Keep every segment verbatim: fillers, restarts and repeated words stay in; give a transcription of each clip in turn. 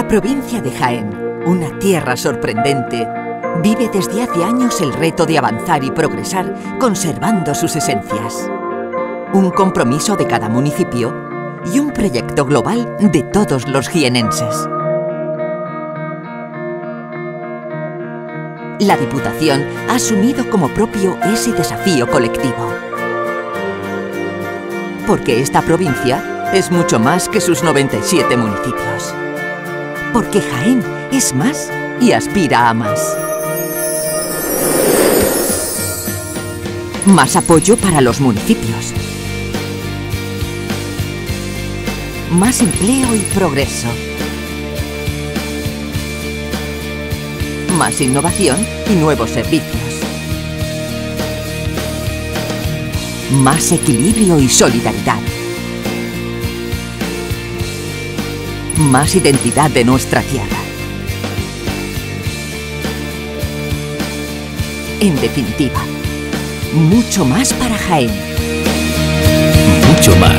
provincia de Jaén, una tierra sorprendente, vive desde hace años el reto de avanzar y progresar conservando sus esencias. Un compromiso de cada municipio y un proyecto global de todos los jienenses. La Diputación ha asumido como propio ese desafío colectivo. Porque esta provincia es mucho más que sus noventa y siete municipios. Porque Jaén es más y aspira a más. Más apoyo para los municipios. Más empleo y progreso. Más innovación y nuevos servicios. Más equilibrio y solidaridad. Más identidad de nuestra tierra. En definitiva, mucho más para Jaén. Mucho más.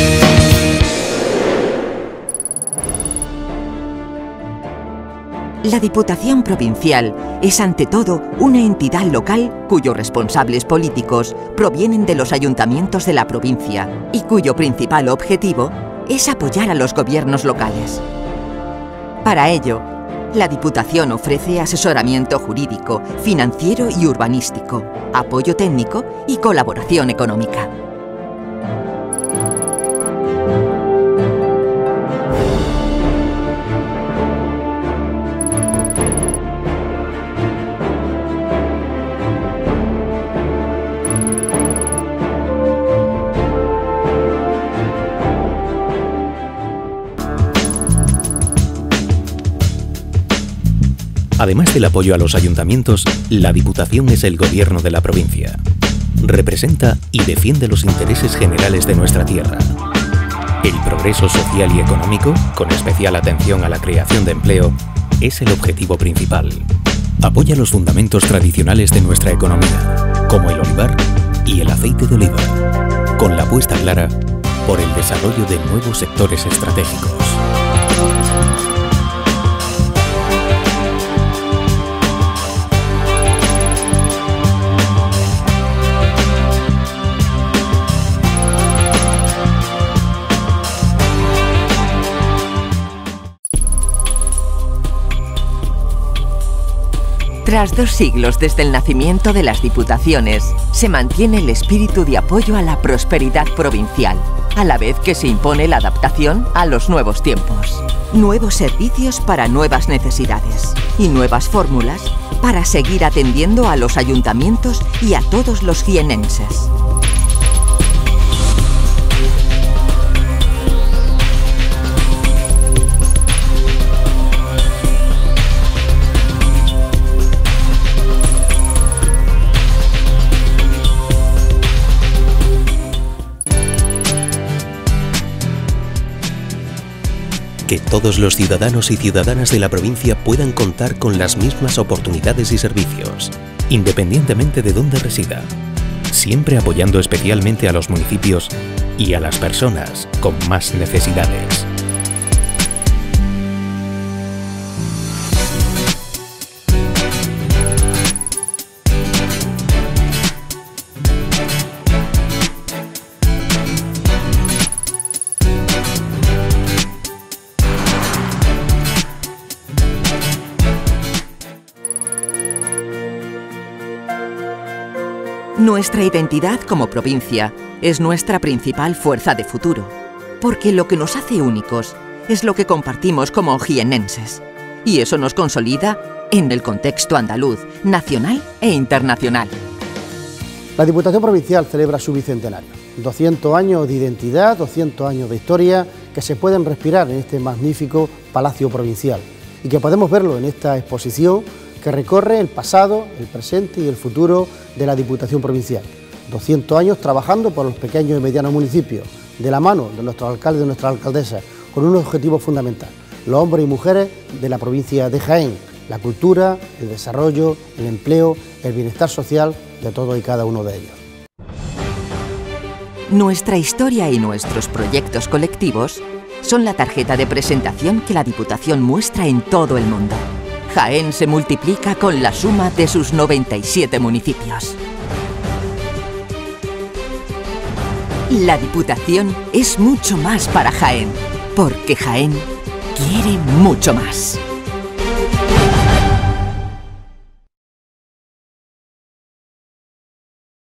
La Diputación Provincial es ante todo una entidad local cuyos responsables políticos provienen de los ayuntamientos de la provincia y cuyo principal objetivo es apoyar a los gobiernos locales. Para ello, la Diputación ofrece asesoramiento jurídico, financiero y urbanístico, apoyo técnico y colaboración económica. Además del apoyo a los ayuntamientos, la Diputación es el gobierno de la provincia. Representa y defiende los intereses generales de nuestra tierra. El progreso social y económico, con especial atención a la creación de empleo, es el objetivo principal. Apoya los fundamentos tradicionales de nuestra economía, como el olivar y el aceite de oliva, con la apuesta clara por el desarrollo de nuevos sectores estratégicos. Tras dos siglos desde el nacimiento de las diputaciones, se mantiene el espíritu de apoyo a la prosperidad provincial, a la vez que se impone la adaptación a los nuevos tiempos. Nuevos servicios para nuevas necesidades y nuevas fórmulas para seguir atendiendo a los ayuntamientos y a todos los jienenses. Que todos los ciudadanos y ciudadanas de la provincia puedan contar con las mismas oportunidades y servicios, independientemente de dónde resida, siempre apoyando especialmente a los municipios y a las personas con más necesidades. Nuestra identidad como provincia es nuestra principal fuerza de futuro, porque lo que nos hace únicos es lo que compartimos como jienenses, y eso nos consolida en el contexto andaluz, nacional e internacional. La Diputación Provincial celebra su bicentenario, doscientos años de identidad, doscientos años de historia que se pueden respirar en este magnífico Palacio Provincial y que podemos verlo en esta exposición que recorre el pasado, el presente y el futuro de la Diputación Provincial. doscientos años trabajando por los pequeños y medianos municipios, de la mano de nuestros alcaldes y de nuestras alcaldesas, con un objetivo fundamental: los hombres y mujeres de la provincia de Jaén, la cultura, el desarrollo, el empleo, el bienestar social de todos y cada uno de ellos. Nuestra historia y nuestros proyectos colectivos son la tarjeta de presentación que la Diputación muestra en todo el mundo. Jaén se multiplica con la suma de sus noventa y siete municipios. La Diputación es mucho más para Jaén, porque Jaén quiere mucho más.